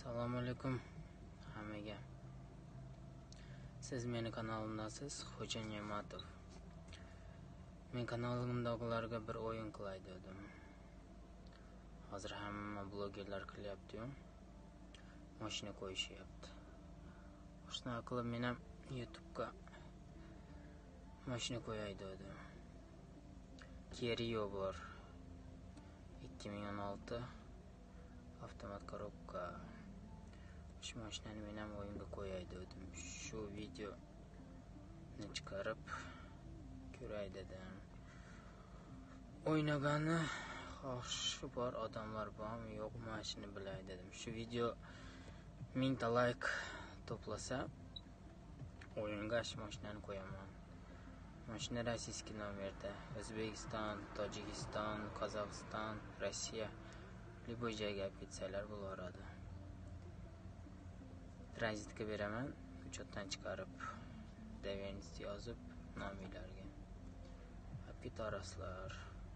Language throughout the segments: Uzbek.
Assalomu alaykum hammaga. Siz meni kanalimdasiz, Xo'ja Ne'matov. Men kanalimdagilarga bir o'yin qilay dedim. Hozir hamma blogerlar qilyapti-yu. Mashina qo'yishyapti. Shuna qilib men ham YouTube'ga mashina qo'yay dedim. Kia bor. 2016 avtomat korobka. Shu mashinani men ham o'yinga qo'yay dedim. Shu videoni chiqarib ko'ray dedim. O'ynagani xohishi bor odamlar bormi yo'qmi shuni bilay dedim. Shu video 1000 ta like to'plasa o'yinga shu mashinani qo'yaman. Mashina rossiyskiy nomerda. O'zbekiston, Tojikiston, Qozog'iston, Rossiya любой joyga olib ketsalar bo'laveradi. Tranzitga beraman, uchotdan chiqarib, doверенность yozib, nominglarga olib ketarasizlar.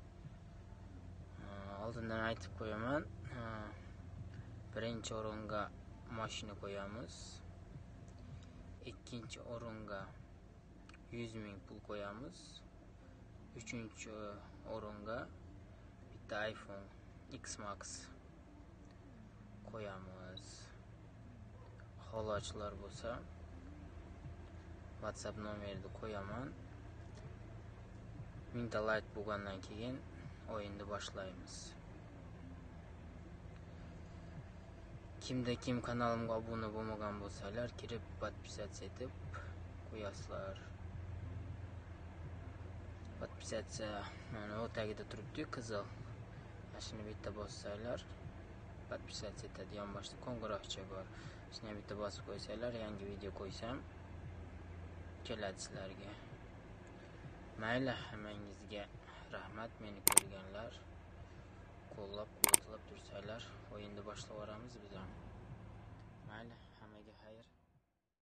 Oldindan aytib qo'yaman. Birinchi o'ringa mashina qo'yamiz. Ikkinchi o'ringa 100 ming pul qo'yamiz. Uchinchi o'ringa bitta iPhone X Max qo'yamiz. Holochilar bo'lsa WhatsApp nomerini qo'yaman. 1000 ta like bo'lgandan keyin o'yinni boshlaymiz. Kim kanalimga obuna bo'lmagan bo'lsalar, kirib podpisatsiya etib qo'yasizlar. Podpisatsiya mana o tagida turibdi, qizil. Shuni bitta bossanglar, podpisatsiya etadi. Yonboshda qo'ng'iroqcha bor. Shuni bitta bosib qo'ysanglar, yangi video qo'ysam keladi sizlarga. Mayli, hammangizga rahmat. Meni ko'rganlar, qo'llab-quvvatlab tursanglar, o'yinni boshlab yuboramiz biz.